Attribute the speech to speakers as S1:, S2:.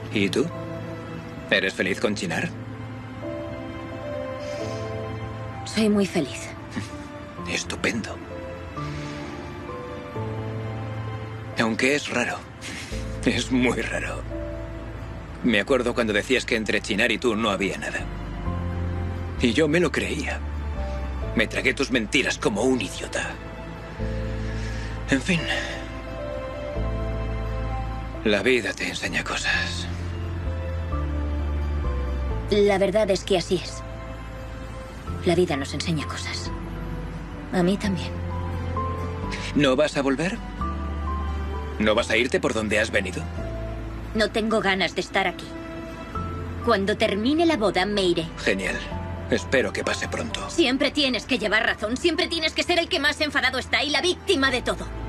S1: ¿Y tú? ¿Eres feliz con Chinar?
S2: Soy muy feliz.
S1: Estupendo. Aunque es raro. Es muy raro. Me acuerdo cuando decías que entre Chinar y tú no había nada. Y yo me lo creía. Me tragué tus mentiras como un idiota. En fin. La vida te enseña cosas.
S2: La verdad es que así es. La vida nos enseña cosas. A mí también.
S1: ¿No vas a volver? ¿No vas a irte por donde has venido?
S2: No tengo ganas de estar aquí. Cuando termine la boda me iré.
S1: Genial. Espero que pase pronto.
S2: Siempre tienes que llevar razón. Siempre tienes que ser el que más enfadado está y la víctima de todo.